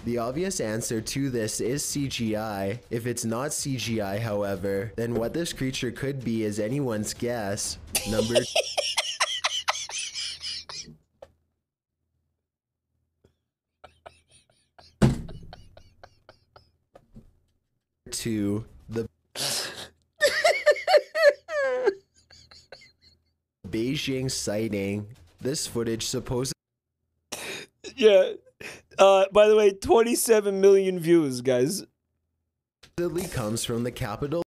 The obvious answer to this is CGI. If it's not CGI, however, then what this creature could be is anyone's guess. Number 2, the Beijing sighting. This footage supposedly Yeah. By the way, 27 million views, guys. comes from the capital